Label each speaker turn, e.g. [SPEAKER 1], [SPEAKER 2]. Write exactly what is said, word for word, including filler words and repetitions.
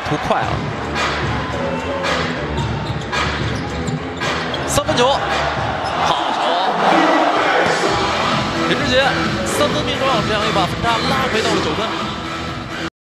[SPEAKER 1] 图快啊！三分球，好球！林志杰三分命中，这样又把分差拉回到了九分。